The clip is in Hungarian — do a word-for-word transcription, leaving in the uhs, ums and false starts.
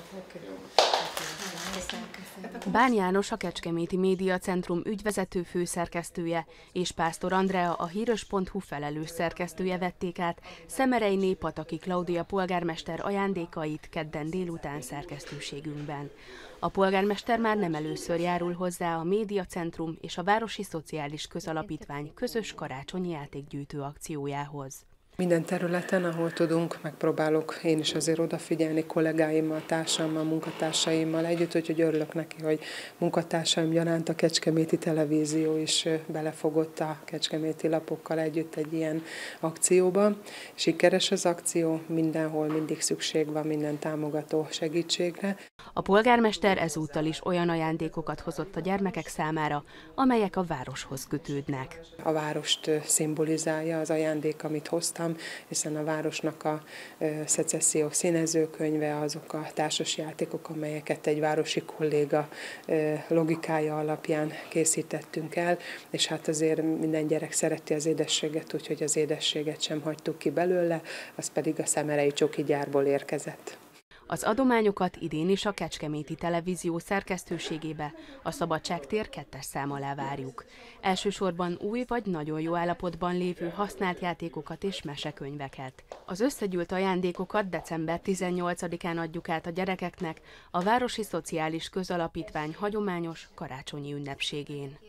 Bán János, a Kecskeméti Média Centrum ügyvezető főszerkesztője és Pásztor Andrea, a híros pont hu felelős szerkesztője vették át Szemerei Pataki Klaudia polgármester ajándékait kedden délután szerkesztőségünkben. A polgármester már nem először járul hozzá a Média Centrum és a Városi Szociális Közalapítvány közös karácsonyi játékgyűjtő akciójához. Minden területen, ahol tudunk, megpróbálok én is azért odafigyelni kollégáimmal, társammal, munkatársaimmal együtt, úgyhogy örülök neki, hogy munkatársaim gyaránt a Kecskeméti Televízió is belefogott a kecskeméti lapokkal együtt egy ilyen akcióba. Sikeres az akció, mindenhol mindig szükség van minden támogató segítségre. A polgármester ezúttal is olyan ajándékokat hozott a gyermekek számára, amelyek a városhoz kötődnek. A várost szimbolizálja az ajándék, amit hoztam, hiszen a városnak a szecesszió színezőkönyve, azok a társasjátékok, amelyeket egy városi kolléga logikája alapján készítettünk el, és hát azért minden gyerek szereti az édességet, úgyhogy az édességet sem hagytuk ki belőle, az pedig a szemerei csoki gyárból érkezett. Az adományokat idén is a Kecskeméti Televízió szerkesztőségébe, a Szabadságtér kettes szám alá várjuk. Elsősorban új vagy nagyon jó állapotban lévő használt játékokat és mesekönyveket. Az összegyűlt ajándékokat december tizennyolcadikán adjuk át a gyerekeknek a Városi Szociális Közalapítvány hagyományos karácsonyi ünnepségén.